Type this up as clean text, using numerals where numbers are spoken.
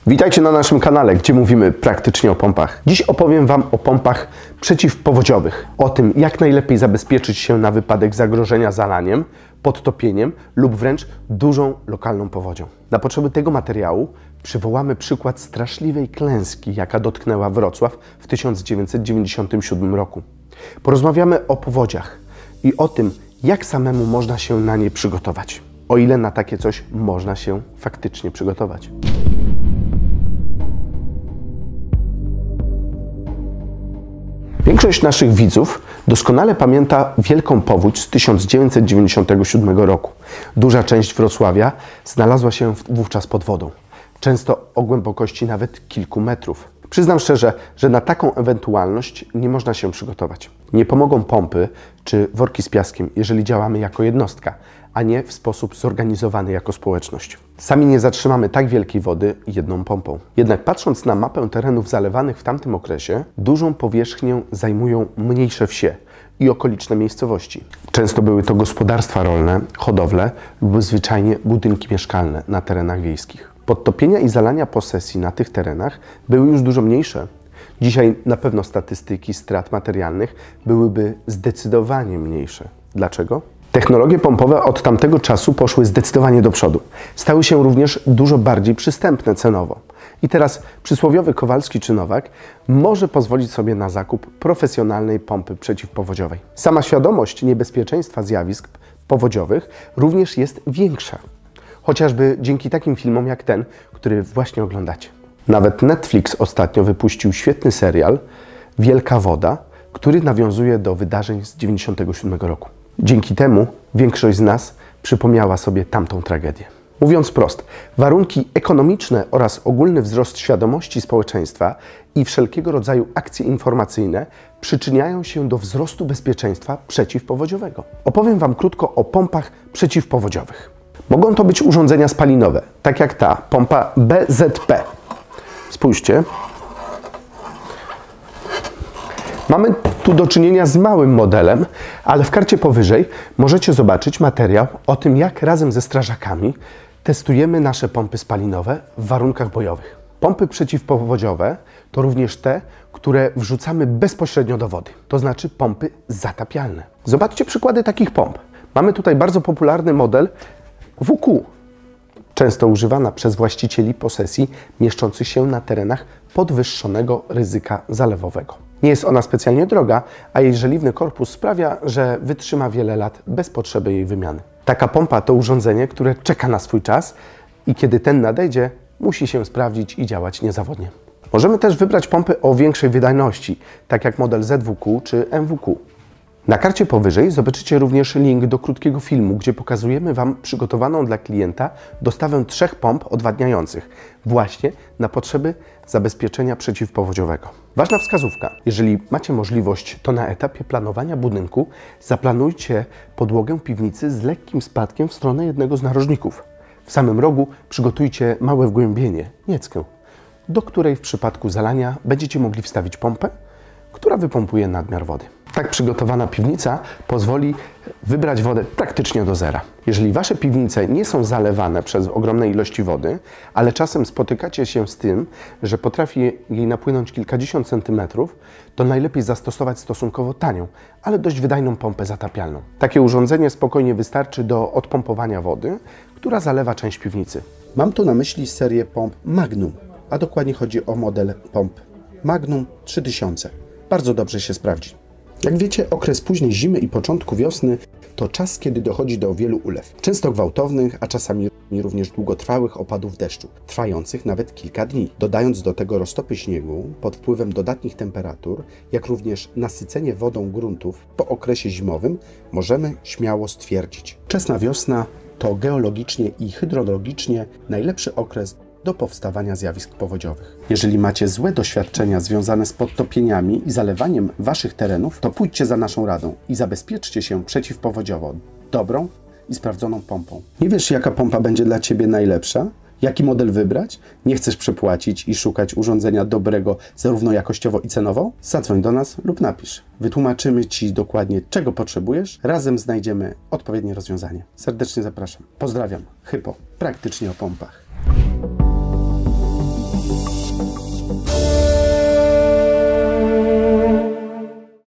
Witajcie na naszym kanale, gdzie mówimy praktycznie o pompach. Dziś opowiem Wam o pompach przeciwpowodziowych, o tym, jak najlepiej zabezpieczyć się na wypadek zagrożenia zalaniem, podtopieniem lub wręcz dużą lokalną powodzią. Na potrzeby tego materiału przywołamy przykład straszliwej klęski, jaka dotknęła Wrocław w 1997 roku. Porozmawiamy o powodziach i o tym, jak samemu można się na nie przygotować. O ile na takie coś można się faktycznie przygotować. Większość naszych widzów doskonale pamięta wielką powódź z 1997 roku. Duża część Wrocławia znalazła się wówczas pod wodą, często o głębokości nawet kilku metrów. Przyznam szczerze, że na taką ewentualność nie można się przygotować. Nie pomogą pompy czy worki z piaskiem, jeżeli działamy jako jednostka, a nie w sposób zorganizowany jako społeczność. Sami nie zatrzymamy tak wielkiej wody jedną pompą. Jednak patrząc na mapę terenów zalewanych w tamtym okresie, dużą powierzchnię zajmują mniejsze wsie i okoliczne miejscowości. Często były to gospodarstwa rolne, hodowle lub zwyczajnie budynki mieszkalne na terenach wiejskich. Podtopienia i zalania posesji na tych terenach były już dużo mniejsze. Dzisiaj na pewno statystyki strat materialnych byłyby zdecydowanie mniejsze. Dlaczego? Technologie pompowe od tamtego czasu poszły zdecydowanie do przodu. Stały się również dużo bardziej przystępne cenowo. I teraz przysłowiowy Kowalski czy Nowak może pozwolić sobie na zakup profesjonalnej pompy przeciwpowodziowej. Sama świadomość niebezpieczeństwa zjawisk powodziowych również jest większa. Chociażby dzięki takim filmom jak ten, który właśnie oglądacie. Nawet Netflix ostatnio wypuścił świetny serial Wielka Woda, który nawiązuje do wydarzeń z 1997 roku. Dzięki temu większość z nas przypomniała sobie tamtą tragedię. Mówiąc wprost, warunki ekonomiczne oraz ogólny wzrost świadomości społeczeństwa i wszelkiego rodzaju akcje informacyjne przyczyniają się do wzrostu bezpieczeństwa przeciwpowodziowego. Opowiem Wam krótko o pompach przeciwpowodziowych. Mogą to być urządzenia spalinowe, tak jak ta pompa BZP. Spójrzcie. Mamy tu do czynienia z małym modelem, ale w karcie powyżej możecie zobaczyć materiał o tym, jak razem ze strażakami testujemy nasze pompy spalinowe w warunkach bojowych. Pompy przeciwpowodziowe to również te, które wrzucamy bezpośrednio do wody, to znaczy pompy zatapialne. Zobaczcie przykłady takich pomp. Mamy tutaj bardzo popularny model WQ, często używana przez właścicieli posesji mieszczących się na terenach podwyższonego ryzyka zalewowego. Nie jest ona specjalnie droga, a jej żeliwny korpus sprawia, że wytrzyma wiele lat bez potrzeby jej wymiany. Taka pompa to urządzenie, które czeka na swój czas i kiedy ten nadejdzie, musi się sprawdzić i działać niezawodnie. Możemy też wybrać pompy o większej wydajności, tak jak model ZWQ czy MWQ. Na karcie powyżej zobaczycie również link do krótkiego filmu, gdzie pokazujemy Wam przygotowaną dla klienta dostawę 3 pomp odwadniających właśnie na potrzeby zabezpieczenia przeciwpowodziowego. Ważna wskazówka. Jeżeli macie możliwość, to na etapie planowania budynku zaplanujcie podłogę piwnicy z lekkim spadkiem w stronę jednego z narożników. W samym rogu przygotujcie małe wgłębienie, nieckę, do której w przypadku zalania będziecie mogli wstawić pompę, która wypompuje nadmiar wody. Tak przygotowana piwnica pozwoli wybrać wodę praktycznie do zera. Jeżeli Wasze piwnice nie są zalewane przez ogromne ilości wody, ale czasem spotykacie się z tym, że potrafi jej napłynąć kilkadziesiąt centymetrów, to najlepiej zastosować stosunkowo tanią, ale dość wydajną pompę zatapialną. Takie urządzenie spokojnie wystarczy do odpompowania wody, która zalewa część piwnicy. Mam tu na myśli serię pomp Magnum, a dokładnie chodzi o model pomp Magnum 3000. Bardzo dobrze się sprawdzi. Jak wiecie, okres późnej zimy i początku wiosny to czas, kiedy dochodzi do wielu ulew. Często gwałtownych, a czasami również długotrwałych opadów deszczu, trwających nawet kilka dni. Dodając do tego roztopy śniegu pod wpływem dodatnich temperatur, jak również nasycenie wodą gruntów po okresie zimowym, możemy śmiało stwierdzić: wczesna wiosna to geologicznie i hydrologicznie najlepszy okres do powstawania zjawisk powodziowych. Jeżeli macie złe doświadczenia związane z podtopieniami i zalewaniem Waszych terenów, to pójdźcie za naszą radą i zabezpieczcie się przeciwpowodziowo dobrą i sprawdzoną pompą. Nie wiesz, jaka pompa będzie dla Ciebie najlepsza? Jaki model wybrać? Nie chcesz przepłacić i szukać urządzenia dobrego zarówno jakościowo i cenowo? Zadzwoń do nas lub napisz. Wytłumaczymy Ci dokładnie, czego potrzebujesz. Razem znajdziemy odpowiednie rozwiązanie. Serdecznie zapraszam. Pozdrawiam. Hypo. Praktycznie o pompach.